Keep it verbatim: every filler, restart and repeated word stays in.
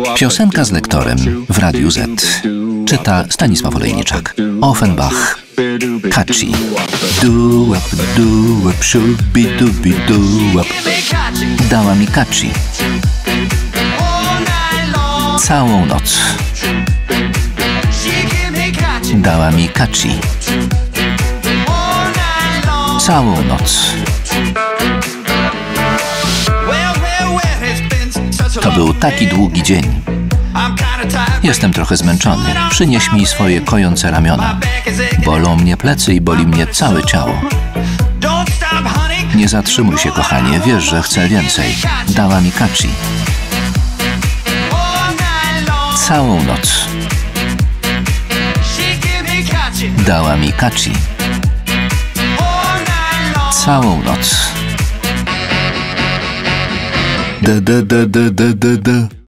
Piosenka z lektorem w Radiu Z. Czyta Stanisław Olejniczak. Offenbach. Catchy. Du-wap, du-wap, shubi-dubi, du-wap. Dała mi catchy. Całą noc. Dała mi catchy. Całą noc. To był taki długi dzień. Jestem trochę zmęczony. Przynieś mi swoje kojące ramiona. Bolą mnie plecy i boli mnie całe ciało. Nie zatrzymuj się, kochanie. Wiesz, że chcę więcej. Dała mi catchy. Całą noc. Dała mi catchy. Całą noc. Da, da, da, da, da, da, da.